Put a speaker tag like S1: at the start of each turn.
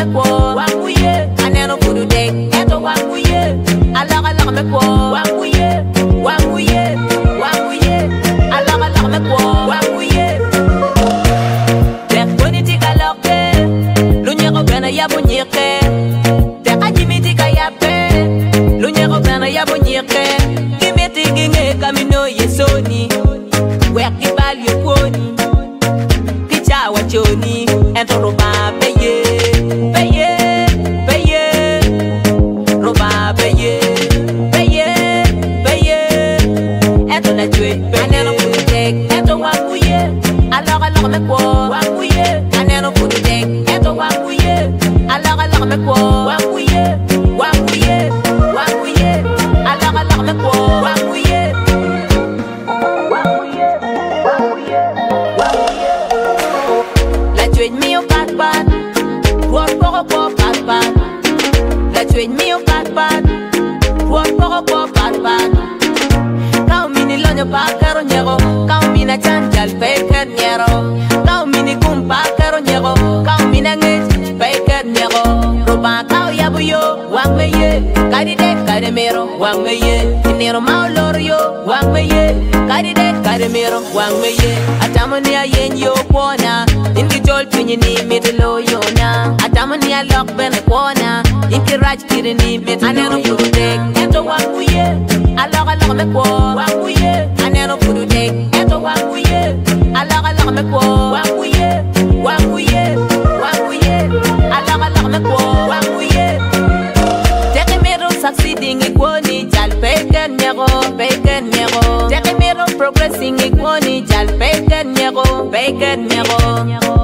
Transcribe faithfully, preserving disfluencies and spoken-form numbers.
S1: ko wanguye aneno kudu dek eto wanguye ala ala me ko wanguye wanguye wanguye ala ala me ko wanguye dek politika lokte lunyeko bena ya bunyeke dek ajimiti kayape lunyeko bena ya bunyeke kimeti ginge kamino yesoni wek ibal yekoni kicha wachoni ento roba beye beye beye roba beye beye beye ento la tue aneno kutek ento wanguye alors alors me ko wanguye aneno kutek ento wanguye alors alors me ko wanguye wanguye wanguye alors alors me ko wanguye wanguye wanguye wanguye la tue mi o pat pat por por por pat pat la tue mi o pat pat por por por pat pat kau mini lonyo pa karo nyero kau mina chanjal pe ker nyero kau mini kumpa karo nyero kau mina ngej pe ker nyero roba kau yabu yo wang meye kadi de kadi mero wang meye nero maulor yo wang meye kadi de kadi mero wang meye atamani ayen yo pona inki jol pinyi ni midlo yo na atamani a lok ben pona inki raj kiri ni midlo aneno kudu dek eto wanguye alok alok me ko wanguye aneno kudu dek eto wanguye alok alok me ko wanguye wanguye wanguye alok alok me ko wanguye teke mero succeeding equoni jal peken nyego peken nyego teke mero progressing equoni jal peken nyego peken nyego